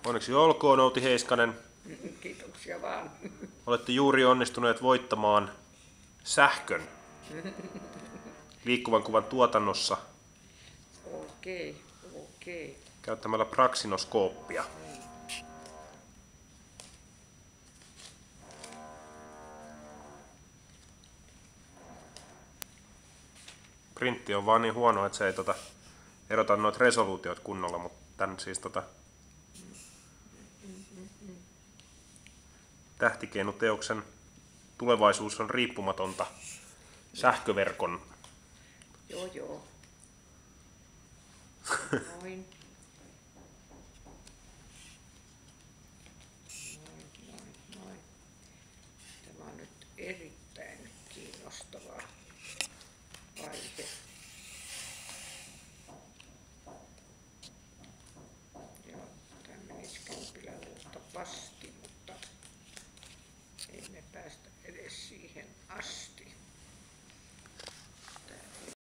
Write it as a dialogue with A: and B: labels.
A: Onneksi olkoon, Outi Heiskanen.
B: Kiitoksia vaan.
A: Olette juuri onnistuneet voittamaan sähkön liikkuvan kuvan tuotannossa
B: Okei.
A: käyttämällä praksinoskooppia. Printti on vaan niin huono, että se ei erota noita resoluutiot kunnolla, mutta tän siis tähtikeinuteoksen tulevaisuus on riippumatonta sähköverkon.
B: Joo. Noin. Tämä on nyt erittäin kiinnostava aihe. Ja tämä menisi kympillä luultavasti, mutta ei me päästä